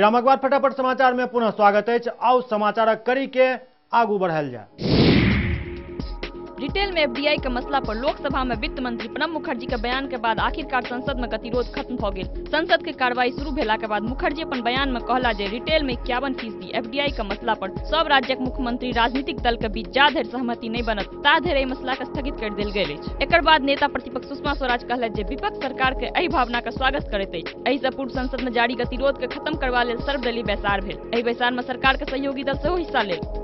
विरामक बाद फटाफट समाचार में पुनः स्वागत है। आओ समाचार करी के आगू बढ़ायल जाए। रिटेल में एफडीआई के मसला पर लोकसभा में वित्त मंत्री प्रणब मुखर्जी के बयान के बाद आखिरकार संसद में गतिरोध खत्म हो गई। संसद के कार्रवाई शुरू भेला के बाद मुखर्जी अपन बयान में कहला जे रिटेल में 51% एफडीआई के मसला पर सब राज्यक मुख्यमंत्री राजनीतिक दल के बीच जा धरि सहमति नहीं बनत ता धरि एहि मसला के स्थगित कर देल गेल अछि। एकर बाद नेता प्रतिपक्ष सुषमा स्वराज कहलथि जे विपक्ष सरकार के एहि भावना के स्वागत करैत अछि। एहि से पूर्व संसद में जारी गतिरोध के खत्म करबा लेल सर्वदलीय बैसार भेल। एहि बैसार में सरकार के सहयोगी दल सेहो हिस्सा लेल।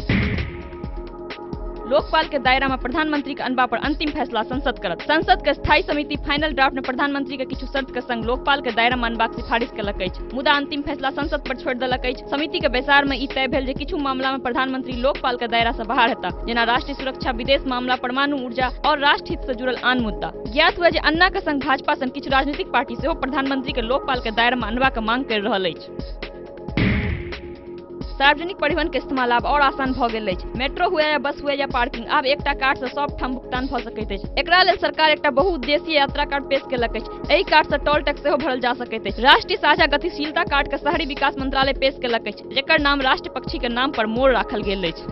लोकपाल के दायरा में प्रधानमंत्री के अनबा पर अंतिम फैसला संसद करत। संसद के स्थायी समिति फाइनल ड्राफ्ट में प्रधानमंत्री के किछु शर्त के संग लोकपाल के दायरा में अनबाक सिफारिश केलक अछि। मुदा अंतिम फैसला संसद पर छोड़ि देलक अछि। समिति के बैसार में ई तय भेल जे किछु मामला में प्रधानमंत्री लोकपाल के दायरा से बाहर हेता, जेना राष्ट्रीय सुरक्षा, विदेश मामला, परमाणु ऊर्जा और राष्ट्र हित से जुड़ल आन मुद्दा। ज्ञात हुआ जे अन्ना के संग भाजपा सन किछु राजनीतिक पार्टी सेहो प्रधानमंत्री के लोकपाल के दायरा में अनबा के मांग कर रहल अछि। सार्वजनिक परिवहन के इस्तेमाल आब और आसान भ गेल अछि। मेट्रो हुए या बस हुए या पार्किंग, आब एकटा कार्ड से सब ठाम भुगतान भ सकैत अछि। एकरा लेल सरकार एकटा बहुउद्देशीय यात्रा कार्ड पेश केलक अछि। एहि कार्ड से टोल टैक्स सेहो भरल जा सकैत अछि। राष्ट्रीय साझा गतिशीलता कार्ड के शहरी विकास मंत्रालय पेश केलक अछि, जेकर नाम राष्ट्र पक्षी के नाम पर मोर राखल गेल अछि।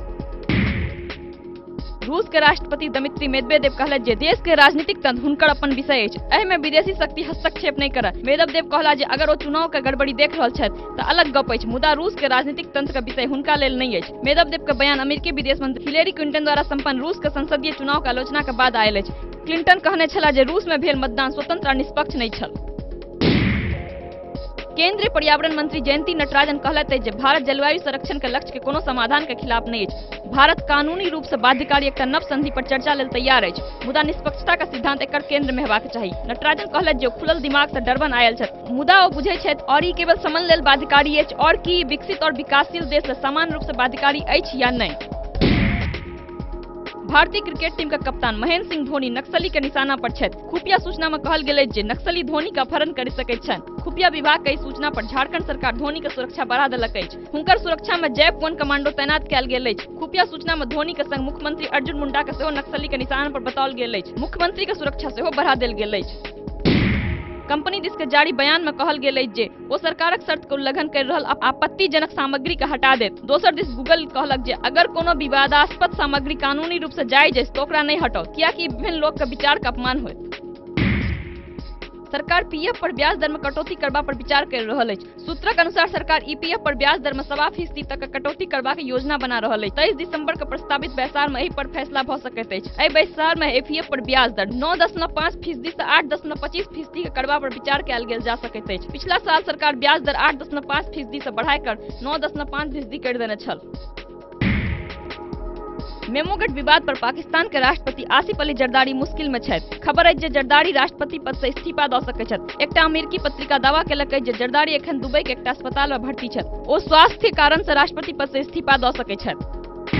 रूस के राष्ट्रपति दमित्री मेदवेदेव कहलथि जे देश के राजनीतिक तंत्र हुनकर अपन विषय अछि, एहि में विदेशी शक्ति हस्तक्षेप नहीं करत। मेदवेदेव कहला जे अगर ओ चुनाव के गड़बड़ी देख रहल छथि त अलग गप अछि, मुदा रूस के राजनीतिक तंत्र के विषय हुनका लेल नहीं अछि। मेदवेदेव के बयान अमेरिकी विदेश मंत्री हिलेरी क्लिंटन द्वारा संपन्न रूस के संसदीय चुनाव के आलोचना के बाद आयल अछि। क्लिंटन कहने छला जे रूस में भेल मतदान स्वतंत्र आ निष्पक्ष नहीं छल। केंद्रीय पर्यावरण मंत्री जयंती नटराजन कहलथि जे भारत जलवायु संरक्षण के लक्ष्य के कोनो समाधान के खिलाफ नहीं अछि। भारत कानूनी रूप से बाध्यकारी एकटा नव संधि पर चर्चा लेल तैयार अछि, मुदा निष्पक्षता का सिद्धांत एकर केंद्र में हेबाक चाही। नटराजन कहलथि जे खुलल दिमाग से डरबन आयल छथि, मुदा ओ बुझै छथि और ई केवल समन लेल बाध्यकारी अछि और की विकसित और विकासशील देश लेल समान रूप से बाध्यकारी अछि या नहीं। भारतीय क्रिकेट टीम के कप्तान महेंद्र सिंह धोनी नक्सली के निशाना पर छथि। खुफिया सूचना में कहल गेल जे नक्सली धोनी का अपहरण कर सकैत छथि। खुफिया विभाग के सूचना पर झारखंड सरकार धोनी के सुरक्षा बढ़ा देलक अछि। हुनकर सुरक्षा में जैप 1 कमांडो तैनात कैल गेल अछि। खुफिया सूचना में धोनी के संग मुख्यमंत्री अर्जुन मुंडा के सेहो नक्सली के निशाना पर बताओल गेल अछि। मुख्यमंत्री के सुरक्षा सेहो बढ़ा देल गेल अछि। कंपनी दिस के जारी बयान में कहल गेल अछि जे वो सरकारक शर्त के उल्लंघन कर रहल आपत्तिजनक सामग्री के हटा देत। दोसर दिस गूगल कहलक जे अगर कोनो विवादास्पद सामग्री कानूनी रूप से जायज अछि तो ओकरा नहीं हटाओ, कियाकि विभिन्न लोक के विचार के अपमान होयत। सरकार पीएफ पर ब्याज दर में कटौती करबा पर विचार कर रहल अछि। सूत्रक अनुसार सरकार ईपीएफ पर ब्याज दर में 1.25% तक कटौती करबा के योजना बना रहल अछि। 23 दिसंबर के प्रस्तावित बैसार में एहि पर फैसला भ सकैत अछि। एहि बैसार में एफईएफ पर ब्याज दर 9.5% से 8.25% के करबा पर विचार कयल गेल जा सकैत अछि। पिछला साल सरकार ब्याज दर 8.5% से बढ़ाकर 9.5% कर देने छल। मेमोगढ़ विवाद पर पाकिस्तान के राष्ट्रपति आसिफ अली जरदारी मुश्किल में छथि। खबर अछि जे जरदारी राष्ट्रपति पद से इस्तीफा द सकैत छथि। एकटा अमेरिकी पत्रिका दावा केलक अछि जे जरदारी एखन दुबई के एकटा अस्पताल में भर्ती छथि। ओ स्वास्थ्य कारण से राष्ट्रपति पद से इस्तीफा द सकैत छथि।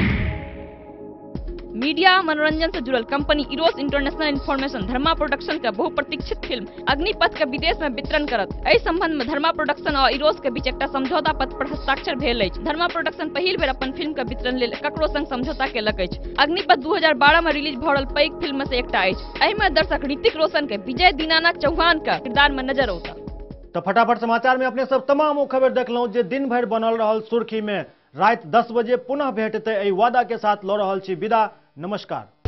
मीडिया मनोरंजन से जुड़ल company Eros International information Dharma production के बहुप्रतीक्षित फिल्म अग्निपथ के विदेश में वितरण करत। एहि संबंध में धर्मा प्रोडक्शन और इरोस के बीच एकटा समझौता पत्र पर हस्ताक्षर भेल अछि। धर्मा प्रोडक्शन पहिल बेर अपन फिल्म के वितरण लेल ककरो संग समझौता केलक अछि। अग्निपथ 2012 में रिलीज भ रहल पैघ फिल्म में से एकटा अछि। एहि में दर्शक ऋतिक रोशन के विजय दीनानाथ चौहान के किरदार में नजर औता। तो फटाफट समाचार में अपने सब तमाम खबर देखलौं जे दिन भर बनल रहल सुर्खी में रात 10 बजे पुनः भेटते एहि वादा के साथ लऽ रहल छी विदा। नमस्कार।